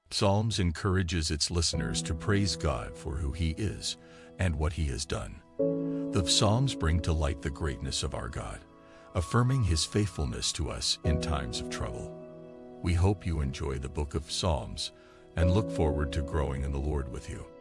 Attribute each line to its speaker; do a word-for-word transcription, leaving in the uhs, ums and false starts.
Speaker 1: Psalms encourages its listeners to praise God for who He is and what He has done. The Psalms bring to light the greatness of our God, affirming His faithfulness to us in times of trouble. We hope you enjoy the book of Psalms and look forward to growing in the Lord with you.